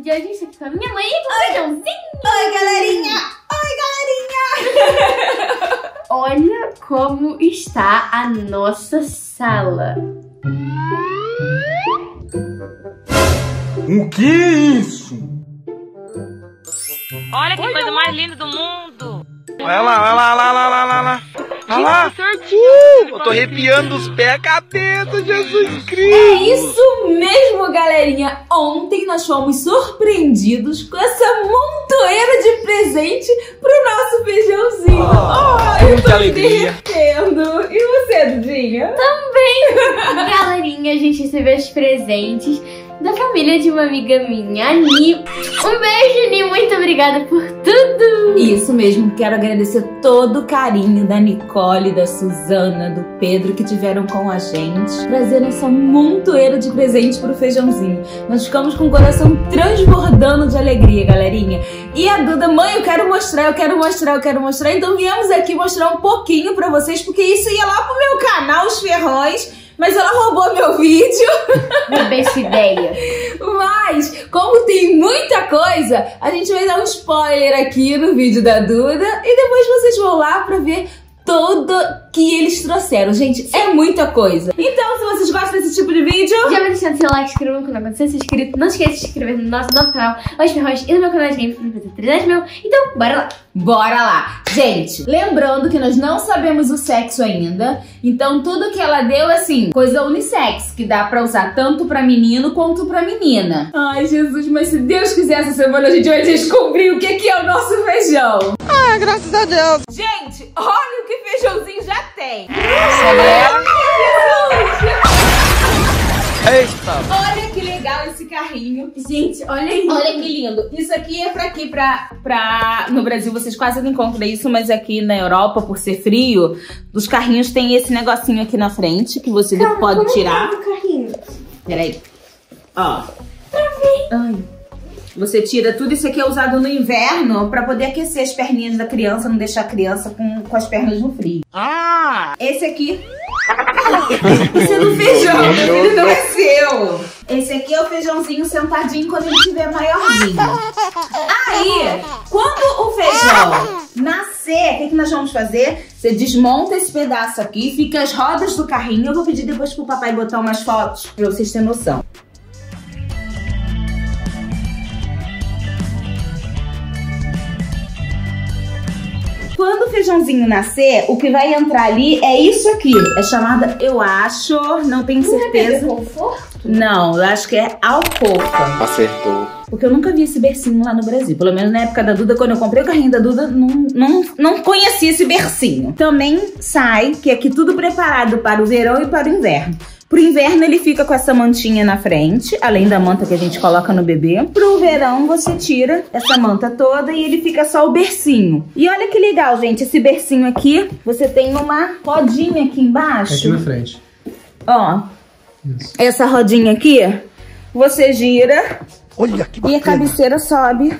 de hoje estou aqui com a minha mãe e com o feijãozinho. Oi, galerinha! Oi, galerinha! Olha como está a nossa sala. O que é isso? Olha que coisa mais linda do mundo. Olha lá, olha lá, olha lá, olha lá. Olha lá. Eu tô arrepiando os pés, a cabeça, Jesus Cristo. É isso mesmo, galerinha. Ontem nós fomos surpreendidos com essa montoeira de presente pro nosso feijãozinho. Eu tô me derretendo. E você, Dudinha? Também. Galerinha, a gente recebeu os presentes da família de uma amiga minha, Ani. Um beijo, Ani. Muito obrigada por tudo. Isso mesmo. Quero agradecer todo o carinho da Nicole, da Suzana, do Pedro que tiveram com a gente, trazendo essa montoeira de presentes pro feijãozinho. Nós ficamos com o coração transbordando de alegria, galerinha. E a Duda, mãe, eu quero mostrar. Então viemos aqui mostrar um pouquinho pra vocês, porque isso ia lá pro meu canal, Os Ferrões. Mas ela roubou meu vídeo. Roubei essa ideia. Mas, como tem muita coisa, a gente vai dar um spoiler aqui no vídeo da Duda. E depois vocês vão lá pra ver tudo que eles trouxeram. Gente, é muita coisa. Então, se vocês gostam desse tipo de vídeo, já vai deixando seu like, inscreva no canal, se você é inscrito. Não esqueça de se inscrever no nosso novo canal, Os Ferrões, e no meu canal de games, pra fazer 300 mil. Então, bora lá. Bora lá! Gente, lembrando que nós não sabemos o sexo ainda, então tudo que ela deu é assim, coisa unissex, que dá pra usar tanto pra menino quanto pra menina. Ai, Jesus, mas se Deus quiser, essa semana a gente vai descobrir o que é o nosso feijão. Ah, graças a Deus. Gente, olha o que feijãozinho já tem. Eita. Olha que legal esse carrinho. Gente, olha aí. Olha que lindo. Isso aqui é pra... No Brasil vocês quase não encontram isso, mas aqui na Europa, por ser frio, os carrinhos tem esse negocinho aqui na frente, que você pode tirar. Peraí. Ó. Ai. Você tira tudo. Isso aqui é usado no inverno pra poder aquecer as perninhas da criança, não deixar a criança com as pernas no frio. Ah! Esse aqui... Isso é do feijão, meu filho, não é seu. Esse aqui é o feijãozinho sentadinho quando ele estiver maiorzinho. Aí, quando o feijão nascer, o que nós vamos fazer? Você desmonta esse pedaço aqui, fica as rodas do carrinho. Eu vou pedir depois pro papai botar umas fotos pra vocês terem noção. Quando o feijãozinho nascer, o que vai entrar ali é isso aqui. É chamada, eu acho, não tenho certeza. Não é conforto? Não, eu acho que é alcofa. Acertou. Porque eu nunca vi esse bercinho lá no Brasil. Pelo menos na época da Duda, quando eu comprei o carrinho da Duda, não conhecia esse bercinho. Também sai, que é aqui tudo preparado para o verão e para o inverno. Pro inverno ele fica com essa mantinha na frente, além da manta que a gente coloca no bebê. Pro verão você tira essa manta toda e ele fica só o bercinho. E olha que legal, gente, esse bercinho aqui, você tem uma rodinha aqui embaixo. Aqui na frente. Ó, isso. Essa rodinha aqui, você gira. Olha que bacana. E a cabeceira sobe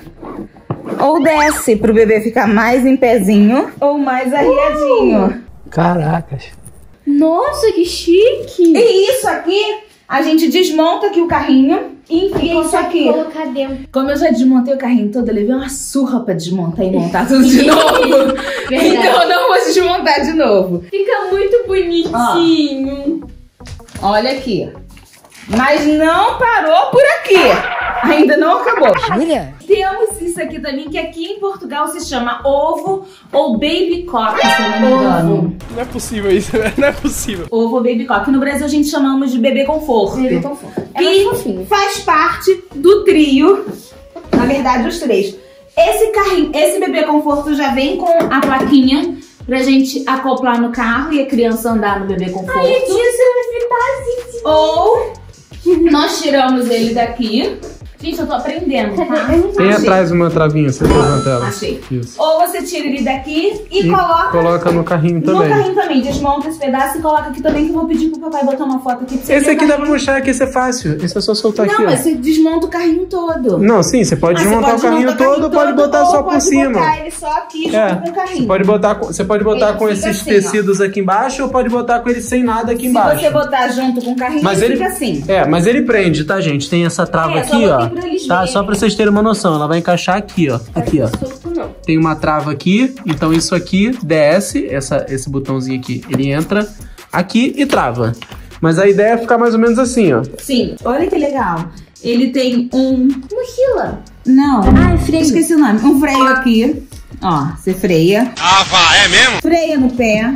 ou desce pro bebê ficar mais em pezinho ou mais arriadinho. Caracas. Nossa, que chique. E isso aqui, a gente desmonta aqui o carrinho e enfia isso aqui. Colocar dentro. Como eu já desmontei o carrinho todo, eu levei uma surra pra desmontar e montar tudo de novo. Então eu não vou desmontar de novo. Fica muito bonitinho. Olha aqui. Mas não parou por aqui. Ainda não acabou. Júlia? Temos isso aqui também, que aqui em Portugal se chama ovo ou baby cock, se eu não me engano. Não é possível isso, não é possível. Ovo ou baby cock. No Brasil a gente chamamos de bebê conforto. Bebê conforto. É mais Que fofinho. faz parte do trio, na verdade os três. Esse carrinho, esse bebê conforto já vem com a plaquinha pra gente acoplar no carro e a criança andar no bebê conforto. Ai, isso vai fritar, Ou nós tiramos ele daqui. Gente, eu tô aprendendo, tá? Tem atrás uma travinha, você levanta ela. Achei. Isso. Ou você tira ele daqui e coloca no carrinho no também. carrinho também. Desmonta esse pedaço e coloca aqui também, que eu vou pedir pro papai botar uma foto aqui pra você Esse ver aqui o dá pra carrinho. mostrar que esse é fácil. Esse é só soltar Não, aqui, mas ó. você desmonta o carrinho todo. Não, sim, você pode desmontar o carrinho todo ou pode botar só por cima. Botar ele só aqui junto com o carrinho. Você pode botar Ele com fica esses assim, tecidos aqui embaixo ou pode botar com ele sem nada aqui embaixo. Se você botar junto com o carrinho, Mas ele ele fica assim. É, mas ele prende, tá, gente? Tem essa trava aqui, só ó. pra eles Tá, verem. só pra vocês terem uma noção. Ela vai encaixar aqui, ó. Aqui, ó. Tem uma trava aqui, então isso aqui desce, esse botãozinho aqui, ele entra aqui e trava. Mas a ideia é ficar mais ou menos assim, ó. Sim, olha que legal. Ele tem um... Mochila. Não. Ah, é freio. Esqueci o nome. Um freio aqui. Ó, você freia. Ah, vá, é mesmo? Freia no pé.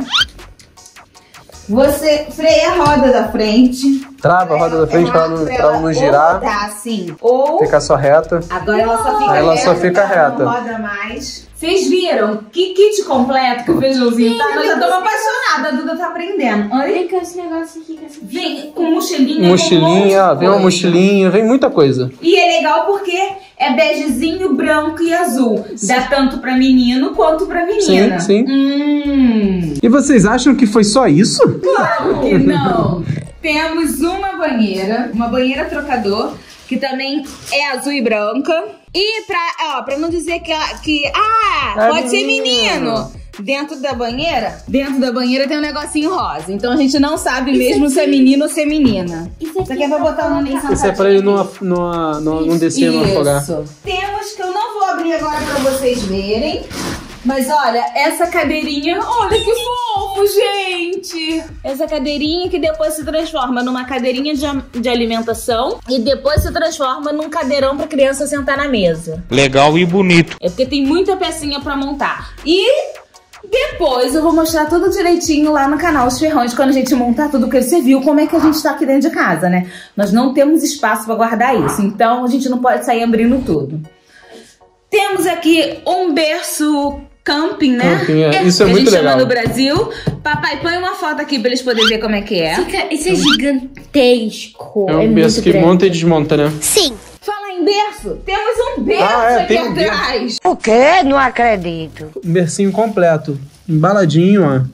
Você freia a roda da frente. Trava a roda da frente pra ela não girar. Rodar assim. Ou... Ficar só reta. Agora ela só fica Aí ela reta. só fica reta. Não roda mais. Vocês viram que kit completo que o Feijãozinho tá? Eu já tô apaixonada. A Duda tá aprendendo. Olha. Vem com esse negócio aqui. Vem com mochilinha. Mochilinha, com um monte de vem uma coisa. mochilinha, vem muita coisa. E é legal porque é begezinho, branco e azul. Dá tanto pra menino quanto pra menina. Sim, sim. E vocês acham que foi só isso? Claro que não. Temos uma banheira trocador, que também é azul e branca. E pra não dizer que pode ser menino. Dentro da banheira tem um negocinho rosa. Então a gente não sabe mesmo se é menino ou se é menina. Isso aqui é pra botar o neném sentadinho. Isso é pra ele não descer, não afogar. Isso. Temos que eu não vou abrir agora pra vocês verem. Mas olha, essa cadeirinha, olha que fofo, gente! Essa cadeirinha que depois se transforma numa cadeirinha de alimentação e depois se transforma num cadeirão pra criança sentar na mesa. Legal e bonito. É porque tem muita pecinha pra montar. E depois eu vou mostrar tudo direitinho lá no canal Os Ferrões, quando a gente montar tudo, porque você viu como é que a gente tá aqui dentro de casa, né? Nós não temos espaço pra guardar isso, então a gente não pode sair abrindo tudo. Temos aqui um berço camping, né? Camping, isso é muito legal. A gente chama legal. no Brasil. Papai, põe uma foto aqui pra eles poderem ver como é que é. Isso é gigantesco. É um berço que monta e desmonta, né? Fala em berço, temos um berço aqui tem um berço. atrás. O quê? Não acredito. Um bercinho completo. Embaladinho, ó.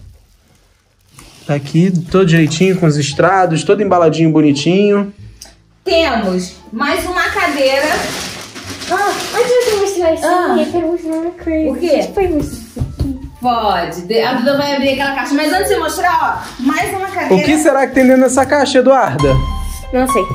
Tá aqui, todo direitinho, com os estrados, todo embaladinho, bonitinho. Temos mais uma cadeira. Antes de você mostrar isso aqui, eu quero mostrar uma coisa. O quê? Você pode mostrar isso aqui? Pode. A Duda vai abrir aquela caixa. Mas antes de você mostrar, ó, mais uma cadeira. O que será que tem dentro dessa caixa, Eduarda? Não sei.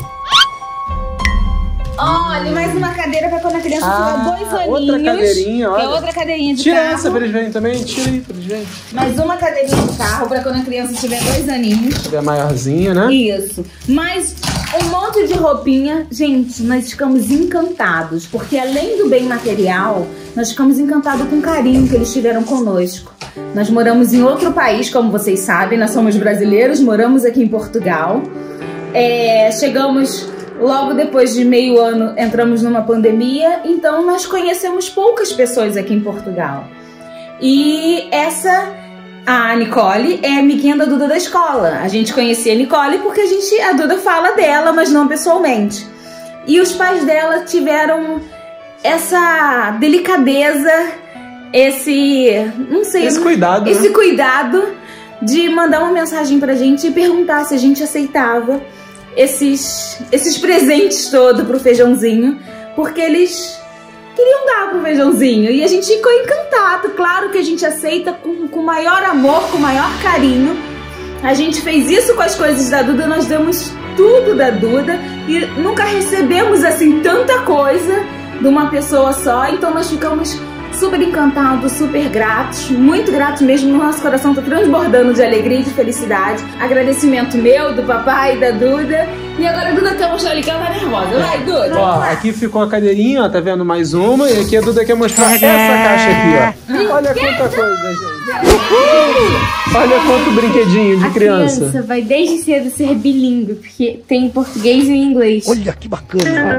Olha, mais uma cadeira pra quando a criança tiver 2 aninhos. outra cadeirinha, olha. Que é outra cadeirinha de Tira carro. essa pra eles verem também, tira aí pra eles verem. Mais uma cadeirinha de carro pra quando a criança tiver 2 aninhos. É maiorzinha, né? Isso. Mais um monte de roupinha. Gente, nós ficamos encantados. Porque além do bem material, nós ficamos encantados com o carinho que eles tiveram conosco. Nós moramos em outro país, como vocês sabem. Nós somos brasileiros, moramos aqui em Portugal. Chegamos logo depois de meio ano, entramos numa pandemia. Então nós conhecemos poucas pessoas aqui em Portugal. E a Nicole é amiguinha da Duda da escola. A gente conhecia a Nicole porque a Duda fala dela, mas não pessoalmente. E os pais dela tiveram essa delicadeza, esse cuidado, né? cuidado de mandar uma mensagem pra gente e perguntar se a gente aceitava esses presentes todos pro Feijãozinho, porque eles queriam dar pro Feijãozinho e a gente ficou encantado. Claro que a gente aceita com o maior amor, com o maior carinho. A gente fez isso com as coisas da Duda, nós damos tudo da Duda e nunca recebemos assim tanta coisa de uma pessoa só, então nós ficamos super encantados, super gratos, muito gratos mesmo. Nosso coração tá transbordando de alegria e de felicidade. Agradecimento meu, do papai e da Duda. E agora a Duda quer mostrar ali que ela tá nervosa. Vai, Duda! Ó, aqui ficou a cadeirinha, ó, tá vendo? Mais uma. E aqui a Duda quer mostrar essa caixa aqui, ó. Olha quanta coisa, gente. Olha quanto brinquedinho de criança. A criança vai desde cedo ser bilíngue, porque tem português e inglês. Olha que bacana.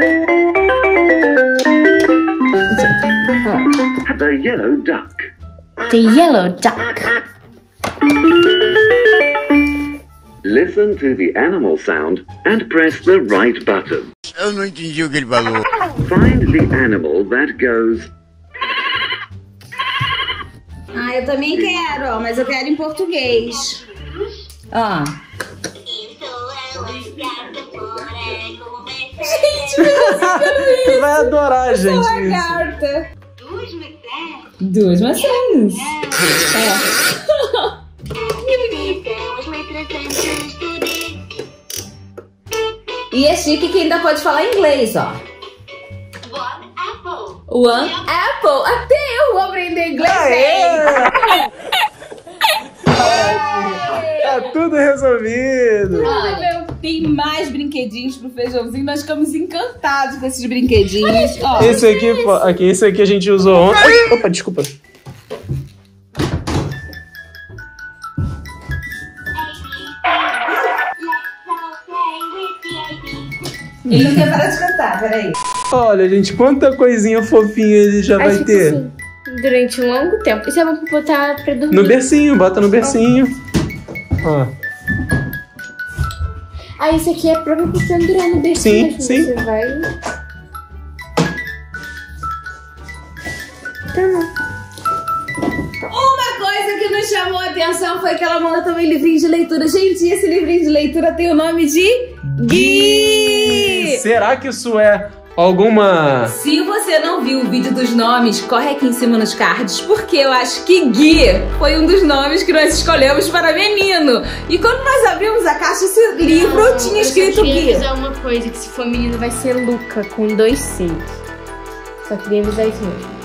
The yellow duck. The yellow duck. Listen to the animal sound and press the right button. Eu não entendi o que ele falou. Find the animal that goes. Eu também quero, ó, mas eu quero em português. Ó. Você vai adorar, gente. Lagarta. Duas maçãs. E é chique que ainda pode falar inglês, ó. One apple. Até eu vou aprender inglês. Tá tudo resolvido. Olha, tem mais brinquedinhos pro feijãozinho. Nós ficamos encantados com esses brinquedinhos. Ó, Esse aqui a gente usou ontem. Ai, opa, desculpa. ele não quer parar de cantar, peraí. Olha, gente, quanta coisinha fofinha ele já vai ter. Assim, durante um longo tempo. Isso é bom pra botar pra dormir. No bercinho, bota no bercinho. Ó. Ah, esse aqui é próprio pra pendurar no bercinho. Sim, sim. Você vai... Tá bom. Uma coisa que nos chamou a atenção foi que ela mandou também livrinho de leitura. Gente, esse livrinho de leitura tem o nome de Gui! Será que isso é alguma... Se você não viu o vídeo dos nomes, corre aqui em cima nos cards, porque eu acho que Gui foi um dos nomes que nós escolhemos para menino. E quando nós abrimos a caixa, esse livro tinha escrito Gui. Eu Gui. queria avisar uma coisa, que se for menino vai ser Luca, com 2 Cs. Só queria avisar isso mesmo.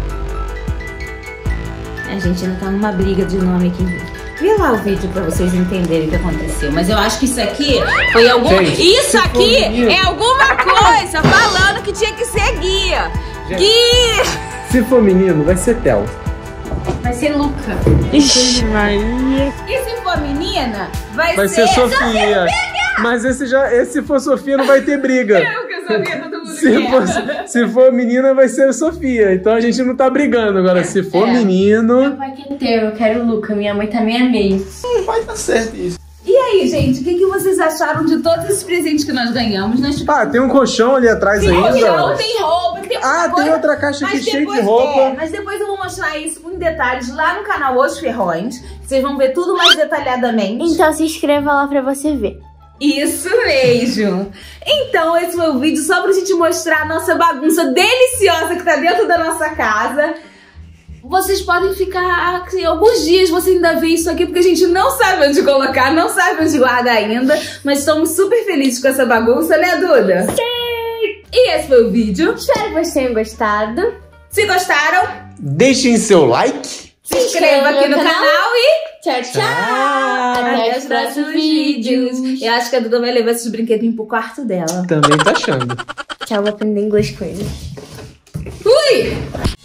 A gente ainda tá numa briga de nome aqui. Vê lá o vídeo pra vocês entenderem o que aconteceu. Mas eu acho que isso aqui foi algum... Gente, isso aqui é alguma coisa falando que tinha que ser guia. Gente. Gui! Se for menino, vai ser Theo. Vai ser Luca. Ixi, Maria. E se for menina, vai ser Sofia. Mas se for Sofia, não vai ter briga. Sofia, todo mundo Se for menina, vai ser Sofia. Então a gente não tá brigando. Agora, se for menino... Não vai ter, eu quero o Luca. Minha mãe tá meia meia. Vai dar certo isso. E aí, gente, o que vocês acharam de todos esses presentes que nós ganhamos? Tem um colchão ali atrás ainda. Tem roupa, tem outra tem outra caixa aqui cheia de roupa. Mas depois eu vou mostrar isso em detalhes lá no canal Os Ferrões. Vocês vão ver tudo mais detalhadamente. Então se inscreva lá pra você ver. Isso mesmo! Então esse foi o vídeo só pra gente mostrar a nossa bagunça deliciosa que tá dentro da nossa casa. Vocês podem ficar assim, alguns dias você ainda vê isso aqui, porque a gente não sabe onde colocar, não sabe onde guardar ainda. Mas estamos super felizes com essa bagunça, né, Duda? Sim! E esse foi o vídeo. Espero que vocês tenham gostado. Se gostaram, deixem seu like. se inscreva aqui no canal e... Tchau, tchau! Até os próximos vídeos. Eu acho que a Duda vai levar esses brinquedinhos pro quarto dela. Também tá achando. Tchau, vou aprender inglês com eles. Fui!